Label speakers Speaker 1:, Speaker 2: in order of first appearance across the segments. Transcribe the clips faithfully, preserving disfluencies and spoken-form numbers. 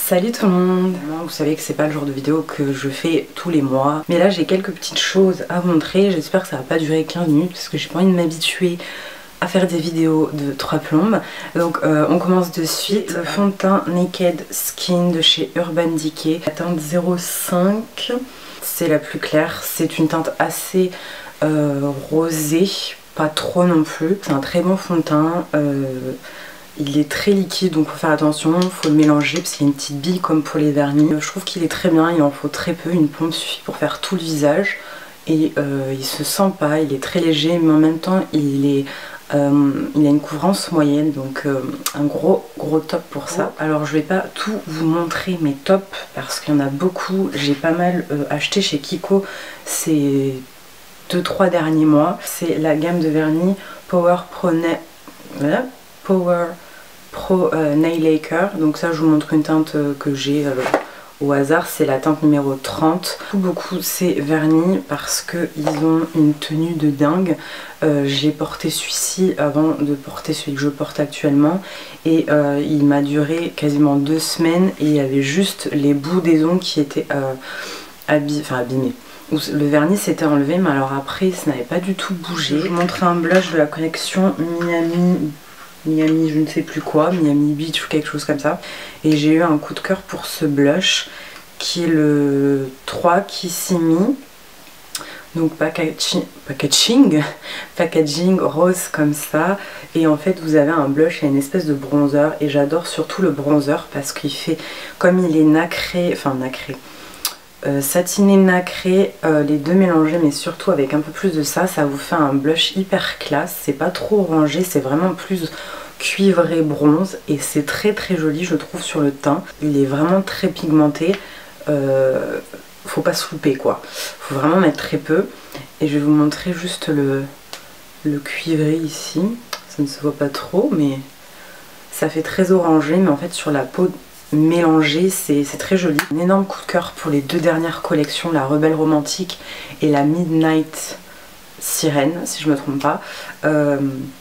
Speaker 1: Salut tout le monde. Vous savez que c'est pas le genre de vidéo que je fais tous les mois, mais là j'ai quelques petites choses à vous montrer. J'espère que ça va pas durer quinze minutes parce que j'ai pas envie de m'habituer à faire des vidéos de trois plombes. Donc euh, on commence de suite. Le fond de teint Naked Skin de chez Urban Decay, la teinte zéro cinq, c'est la plus claire. C'est une teinte assez euh, rosée, pas trop non plus. C'est un très bon fond de teint. euh, Il est très liquide, donc faut faire attention, faut le mélanger parce qu'il y a une petite bille comme pour les vernis. Je trouve qu'il est très bien, il en faut très peu, une pompe suffit pour faire tout le visage. Et euh, il se sent pas, il est très léger, mais en même temps il est euh, il a une couvrance moyenne, donc euh, un gros gros top pour ça. Alors je vais pas tout vous montrer mes tops parce qu'il y en a beaucoup. J'ai pas mal euh, acheté chez Kiko ces deux trois derniers mois. C'est la gamme de vernis Power Pro Nail. Voilà. Power Pro euh, Nail Lacquer. Donc ça je vous montre une teinte euh, que j'ai euh, au hasard, c'est la teinte numéro trente. Beaucoup ces vernis parce qu'ils ont une tenue de dingue. Euh, j'ai porté celui-ci avant de porter celui que je porte actuellement et euh, il m'a duré quasiment deux semaines et il y avait juste les bouts des ongles qui étaient euh, abi enfin, abîmés. Le vernis s'était enlevé, mais alors après ça n'avait pas du tout bougé. Je vous montre un blush de la collection Miami Miami je ne sais plus quoi, Miami Beach ou quelque chose comme ça. Et j'ai eu un coup de cœur pour ce blush qui est le trois Kissimi. Donc packaging, packaging, packaging rose comme ça. Et en fait vous avez un blush et une espèce de bronzer. Et j'adore surtout le bronzer parce qu'il fait, comme il est nacré, enfin nacré, Euh, satiné nacré, euh, les deux mélangés, mais surtout avec un peu plus de ça, ça vous fait un blush hyper classe. C'est pas trop orangé, c'est vraiment plus cuivré bronze et c'est très très joli je trouve sur le teint. Il est vraiment très pigmenté, euh, faut pas se louper quoi, faut vraiment mettre très peu. Et je vais vous montrer juste le, le cuivré ici, ça ne se voit pas trop mais ça fait très orangé, mais en fait sur la peau mélangé, c'est très joli. Un énorme coup de cœur pour les deux dernières collections, la Rebelle Romantique et la Midnight Sirène, si je me trompe pas. Euh,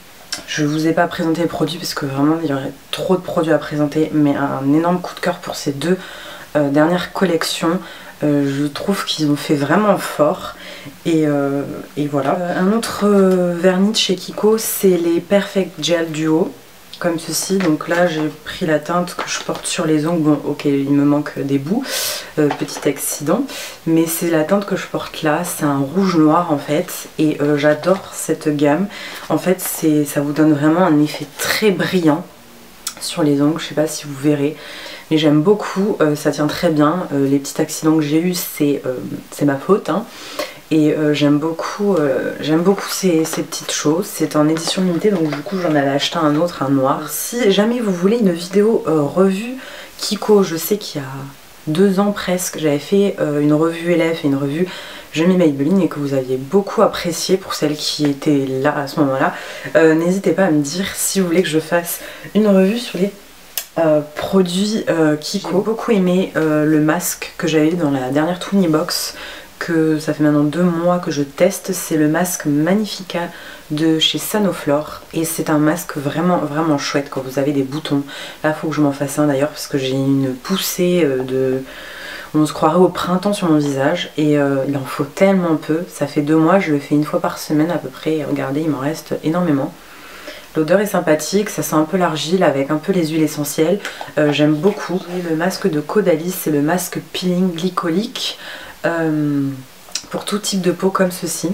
Speaker 1: je vous ai pas présenté les produits parce que vraiment il y aurait trop de produits à présenter, mais un énorme coup de cœur pour ces deux euh, dernières collections. Euh, je trouve qu'ils ont fait vraiment fort et, euh, et voilà. Euh, un autre euh, vernis de chez Kiko, c'est les Perfect Gel Duo. Comme ceci, donc là j'ai pris la teinte que je porte sur les ongles, bon ok il me manque des bouts, euh, petit accident, mais c'est la teinte que je porte là, c'est un rouge noir en fait, et euh, j'adore cette gamme. En fait c'est ça vous donne vraiment un effet très brillant sur les ongles, je sais pas si vous verrez, mais j'aime beaucoup, euh, ça tient très bien. Euh, les petits accidents que j'ai eu c'est euh, c'est ma faute, hein. Et euh, j'aime beaucoup, euh, j'aime beaucoup ces, ces petites choses. C'est en édition limitée, donc du coup j'en avais acheté un autre, un noir. Si jamais vous voulez une vidéo euh, revue Kiko, je sais qu'il y a deux ans presque, j'avais fait euh, une revue élève et une revue Je m'y Maybelline et que vous aviez beaucoup apprécié pour celles qui étaient là à ce moment-là. Euh, N'hésitez pas à me dire si vous voulez que je fasse une revue sur les euh, produits euh, Kiko. J'ai beaucoup aimé euh, le masque que j'avais dans la dernière Twinny Box, que ça fait maintenant deux mois que je teste. C'est le masque Magnifica de chez Sanoflore et c'est un masque vraiment vraiment chouette quand vous avez des boutons. Là faut que je m'en fasse un d'ailleurs parce que j'ai une poussée de... On se croirait au printemps sur mon visage et euh, il en faut tellement peu. Ça fait deux mois, je le fais une fois par semaine à peu près et regardez il m'en reste énormément. L'odeur est sympathique, ça sent un peu l'argile avec un peu les huiles essentielles. Euh, J'aime beaucoup. Le masque de Caudalie, c'est le masque peeling glycolique. Euh, pour tout type de peau comme ceci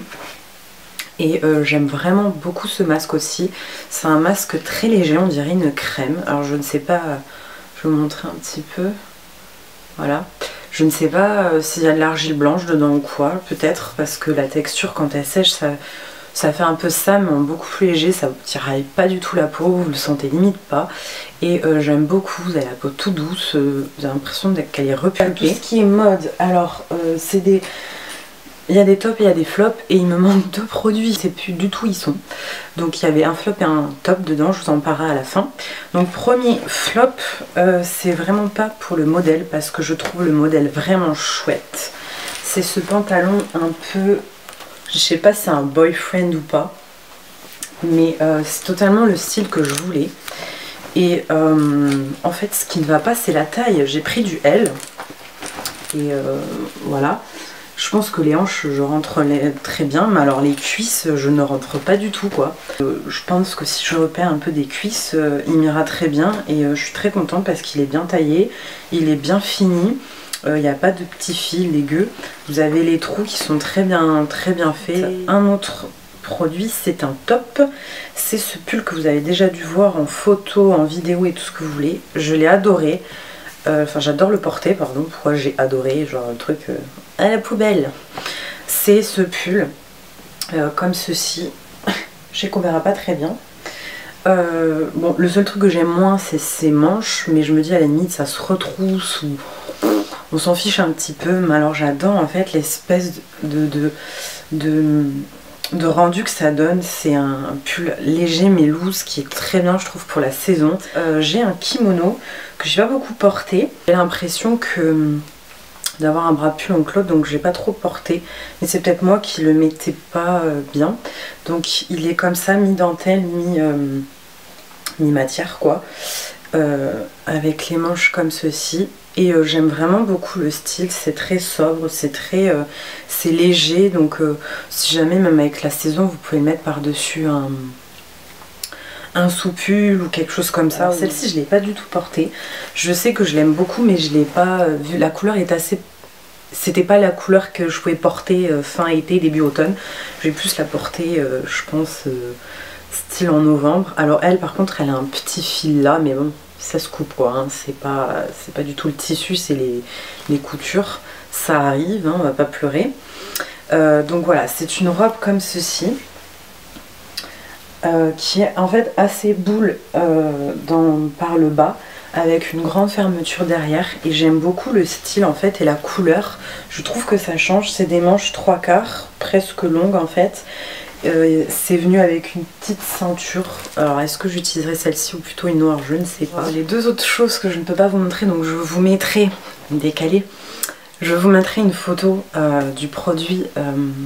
Speaker 1: et euh, j'aime vraiment beaucoup ce masque aussi. C'est un masque très léger, on dirait une crème. Alors je ne sais pas, je vais vous montrer un petit peu, voilà. Je ne sais pas euh, s'il y a de l'argile blanche dedans ou quoi, peut-être parce que la texture quand elle sèche ça, ça fait un peu ça mais en beaucoup plus léger, ça vous tiraille pas du tout la peau, vous le sentez limite pas. Et euh, j'aime beaucoup, vous avez la peau tout douce, euh, vous avez l'impression qu'elle est repulpée. Tout ce qui est mode, alors euh, c'est des... Il y a des tops et il y a des flops et il me manque deux produits, je sais plus du tout où ils sont. Donc il y avait un flop et un top dedans, je vous en parlerai à la fin. Donc premier flop, euh, c'est vraiment pas pour le modèle parce que je trouve le modèle vraiment chouette. C'est ce pantalon un peu... Je sais pas si c'est un boyfriend ou pas, mais euh, c'est totalement le style que je voulais. Et euh, en fait ce qui ne va pas c'est la taille. J'ai pris du L. Et euh, voilà. Je pense que les hanches je rentre les, très bien, mais alors les cuisses je ne rentre pas du tout quoi. Euh, je pense que si je repère un peu des cuisses, euh, il m'ira très bien et euh, je suis très contente parce qu'il est bien taillé, il est bien fini, il euh, n'y a pas de petits fils dégueux. Vous avez les trous qui sont très bien, très bien faits. Un autre produit c'est un top, c'est ce pull que vous avez déjà dû voir en photo, en vidéo et tout ce que vous voulez. Je l'ai adoré. Enfin euh, j'adore le porter, pardon, pourquoi j'ai adoré, genre le truc euh, à la poubelle. C'est ce pull, euh, comme ceci, je sais qu'on verra pas très bien. Euh, bon, le seul truc que j'aime moins c'est ses manches, mais je me dis à la limite ça se retrousse ou on s'en fiche un petit peu, mais alors j'adore en fait l'espèce de, de, de, de rendu que ça donne. C'est un pull léger mais loose qui est très bien je trouve pour la saison. Euh, j'ai un kimono que j'ai pas beaucoup porté. J'ai l'impression que d'avoir un bras plus long que l'autre, donc j'ai pas trop porté, mais c'est peut-être moi qui le mettais pas euh, bien. Donc il est comme ça, mi-dentelle, mi, euh, mi-matière quoi, euh, avec les manches comme ceci. Et euh, j'aime vraiment beaucoup le style, c'est très sobre, c'est très euh, c'est léger, donc euh, si jamais même avec la saison vous pouvez le mettre par dessus un un sous-pull ou quelque chose comme ça. Celle-ci je l'ai pas du tout portée, je sais que je l'aime beaucoup mais je l'ai pas vu, la couleur est assez, c'était pas la couleur que je pouvais porter euh, fin été début automne. Je vais plus la porter euh, je pense euh, style en novembre. Alors elle par contre elle a un petit fil là, mais bon ça se coupe quoi, hein. C'est pas, c'est pas du tout le tissu, c'est les, les coutures, ça arrive, hein, on va pas pleurer. Euh, donc voilà, c'est une robe comme ceci. Euh, qui est en fait assez boule euh, dans, par le bas avec une grande fermeture derrière, et j'aime beaucoup le style en fait et la couleur. Je trouve que ça change, c'est des manches trois quarts presque longues en fait. Euh, c'est venu avec une petite ceinture. Alors est-ce que j'utiliserai celle-ci ou plutôt une noire, je ne sais pas. Les deux autres choses que je ne peux pas vous montrer, donc je vous mettrai décalé, je vous mettrai une photo euh, du produit euh,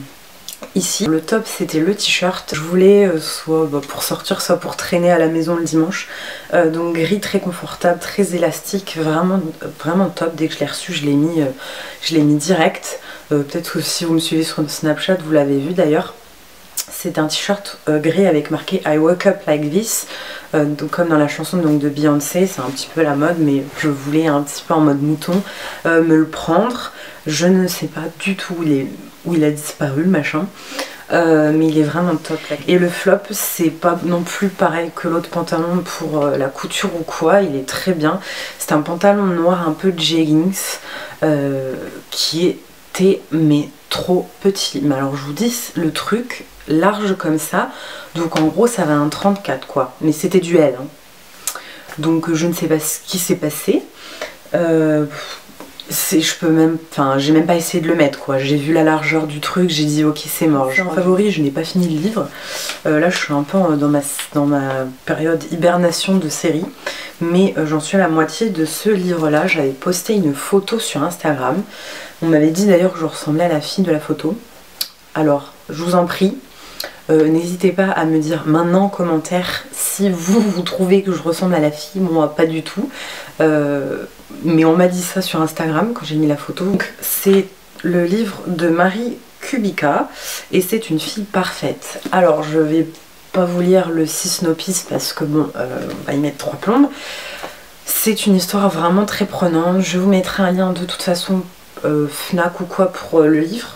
Speaker 1: ici. Le top c'était le t-shirt, je voulais euh, soit bah, pour sortir soit pour traîner à la maison le dimanche, euh, donc gris très confortable, très élastique, vraiment, vraiment top. Dès que je l'ai reçu je l'ai mis, euh, je l'ai mis direct, euh, peut-être que si vous me suivez sur Snapchat vous l'avez vu d'ailleurs. C'est un t-shirt euh, gris avec marqué I woke up like this, euh, donc comme dans la chanson donc, de Beyoncé, c'est un petit peu la mode, mais je voulais un petit peu en mode mouton euh, me le prendre. Je ne sais pas du tout où il, est, où il a disparu le machin, euh, mais il est vraiment top. Et le flop c'est pas non plus pareil que l'autre pantalon pour euh, la couture ou quoi, il est très bien. C'est un pantalon noir un peu jeggings euh, qui était mais trop petit. Mais alors je vous dis le truc large comme ça, donc en gros ça va un trente-quatre quoi, mais c'était du L hein. Donc je ne sais pas ce qui s'est passé, euh, je peux même, enfin j'ai même pas essayé de le mettre quoi, j'ai vu la largeur du truc, j'ai dit ok c'est mort. En favori je n'ai pas fini le livre, euh, là je suis un peu dans ma, dans ma période hibernation de série, mais euh, j'en suis à la moitié de ce livre là. J'avais posté une photo sur Instagram, on m'avait dit d'ailleurs que je ressemblais à la fille de la photo, alors je vous en prie, Euh, n'hésitez pas à me dire maintenant en commentaire si vous vous trouvez que je ressemble à la fille. Moi pas du tout, euh, mais on m'a dit ça sur Instagram quand j'ai mis la photo. Donc c'est le livre de Marie Kubica et c'est une fille parfaite. Alors je vais pas vous lire le Sisnopis parce que bon euh, on va y mettre trois plombes. C'est une histoire vraiment très prenante, je vous mettrai un lien de toute façon euh, Fnac ou quoi pour euh, le livre.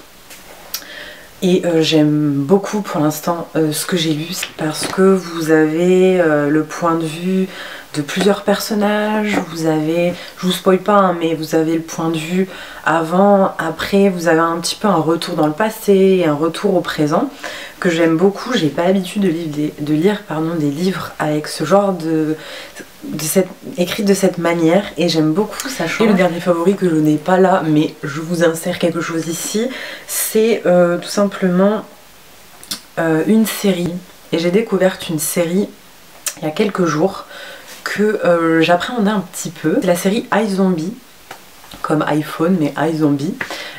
Speaker 1: Et euh, j'aime beaucoup pour l'instant euh, ce que j'ai lu parce que vous avez euh, le point de vue de plusieurs personnages, vous avez, je vous spoil pas hein, mais vous avez le point de vue avant, après, vous avez un petit peu un retour dans le passé et un retour au présent que j'aime beaucoup. J'ai pas l'habitude de, de lire pardon, des livres avec ce genre de, de cette, écrit de cette manière et j'aime beaucoup, ça change. Et le dernier favori que je n'ai pas là mais je vous insère quelque chose ici, c'est euh, tout simplement euh, une série, et j'ai découvert une série il y a quelques jours que euh, j'appréhendais un petit peu. C'est la série iZombie, comme iPhone mais iZombie.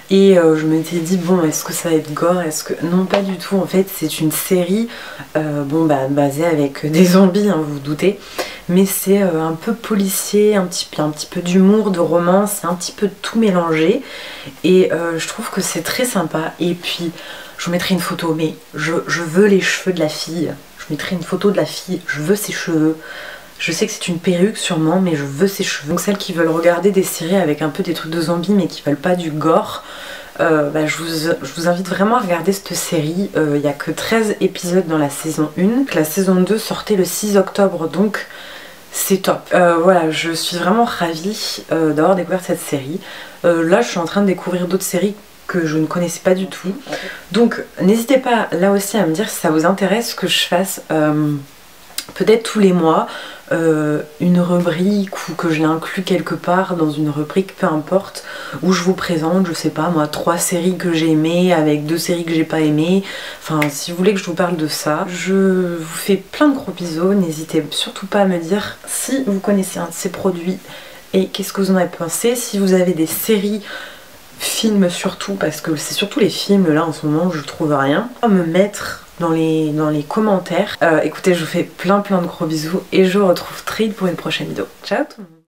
Speaker 1: et euh, je m'étais dit bon, est-ce que ça va être gore, est-ce que... Non, pas du tout, en fait c'est une série euh, bon bah basée avec des zombies, hein, vous vous doutez, mais c'est euh, un peu policier, un petit, un petit peu d'humour, de romance, c'est un petit peu tout mélangé, et euh, je trouve que c'est très sympa. Et puis je vous mettrai une photo, mais je, je veux les cheveux de la fille, je mettrai une photo de la fille, je veux ses cheveux. Je sais que c'est une perruque sûrement, mais je veux ses cheveux. Donc celles qui veulent regarder des séries avec un peu des trucs de zombies mais qui veulent pas du gore, euh, bah, je, vous, je vous invite vraiment à regarder cette série. Il euh, n'y a que treize épisodes dans la saison un. La saison deux sortait le six octobre, donc c'est top. Euh, voilà, je suis vraiment ravie euh, d'avoir découvert cette série. Euh, là je suis en train de découvrir d'autres séries que je ne connaissais pas du tout. Donc n'hésitez pas là aussi à me dire si ça vous intéresse que je fasse... Euh, peut-être tous les mois euh, une rubrique, ou que je l'inclus quelque part dans une rubrique, peu importe, où je vous présente, je sais pas moi, trois séries que j'ai aimées avec deux séries que j'ai pas aimées. Enfin, si vous voulez que je vous parle de ça, je vous fais plein de gros bisous. N'hésitez surtout pas à me dire si vous connaissez un de ces produits et qu'est-ce que vous en avez pensé. Si vous avez des séries, films surtout, parce que c'est surtout les films là en ce moment, je trouve rien, à me mettre dans les, dans les commentaires. Euh, écoutez, je vous fais plein plein de gros bisous et je vous retrouve très vite pour une prochaine vidéo. Ciao tout le monde!